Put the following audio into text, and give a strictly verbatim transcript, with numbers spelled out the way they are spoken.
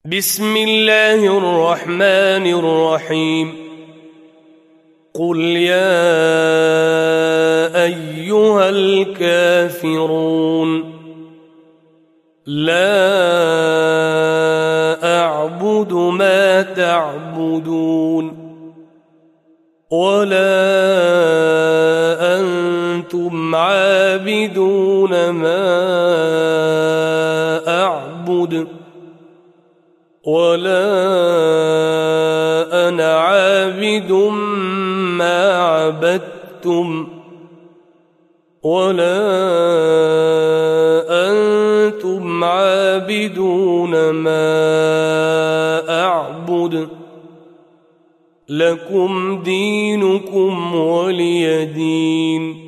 بسم الله الرحمن الرحيم قل يا أيها الكافرون لا أعبد ما تعبدون ولا أنتم عابدون ما أعبد ولا أنا عابد ما عبدتم ولا أنتم عابدون ما أعبد لكم دينكم ولي دين.